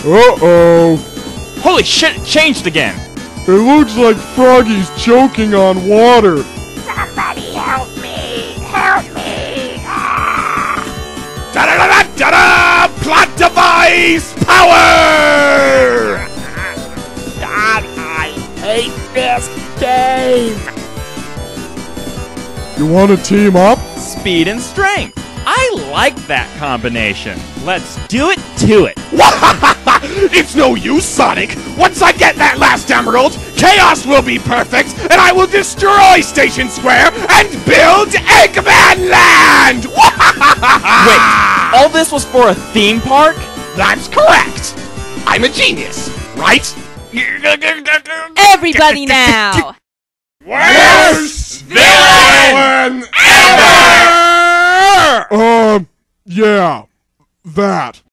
Uh-oh. Holy shit, it changed again. It looks like Froggy's choking on water. Somebody help me! Help me! Ah! Da-da-da-da-da-da! Plot device power! God, I hate this game! You want to team up? Speed and strength. I like that combination. Let's do it to it. It's no use, Sonic. Once I get that last emerald, chaos will be perfect, and I will destroy Station Square and build Eggman Land! Wait, all this was for a theme park? That's correct. I'm a genius, right? Everybody now! Worst villain ever! Yeah, that.